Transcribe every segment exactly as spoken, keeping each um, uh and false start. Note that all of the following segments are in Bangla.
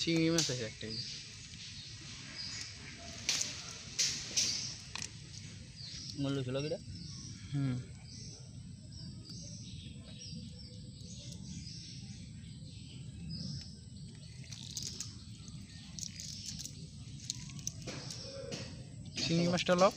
চিংড়ি মাছ আছে একটা মূল্য ছিল কিটা হুম চিংড়ি মাছটা লও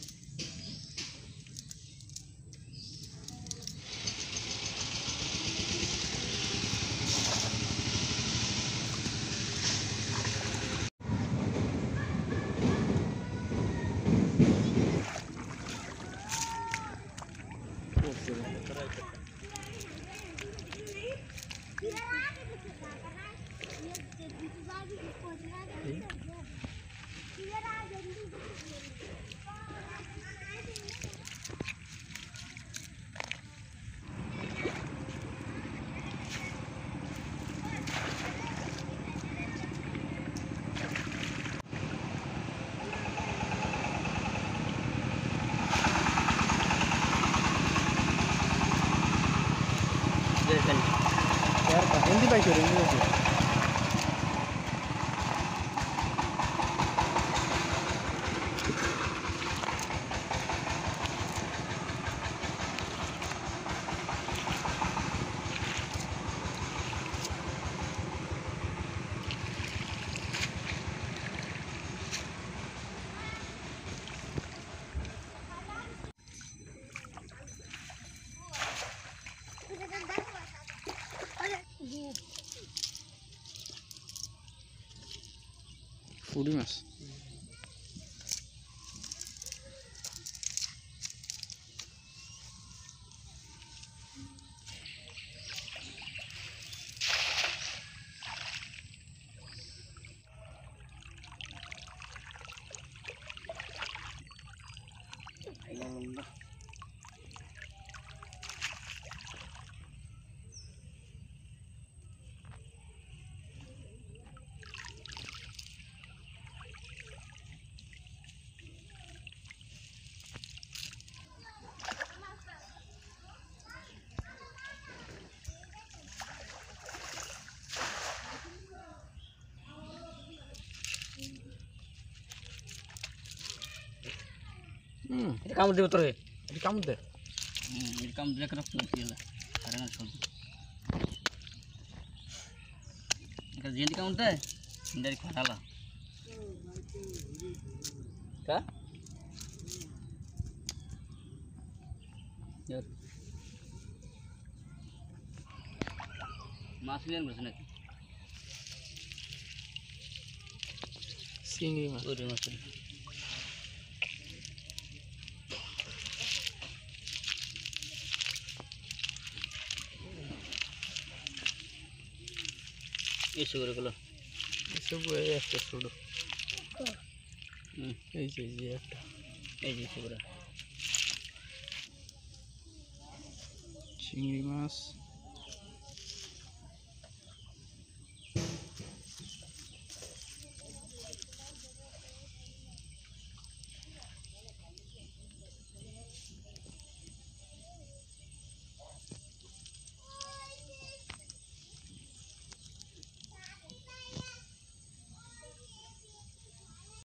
हिंदी पाई हिंदी पाई ফুডি মাছ Hmm, ini kamu di betul ya? Ini kamu deh. Hmm, ini kamu dia kerap nanti lah. Karena nggak soal. Kalau jadi kamu deh, dari kota lah. Kah? Ya. Masih yang bersih nanti. Sini mas. Udah masuk. এসে করে গেল এসে বয়ে একটা ছোট হুম এই যে এই যে একটা এই যে এসে করে চিংড়ি মাছ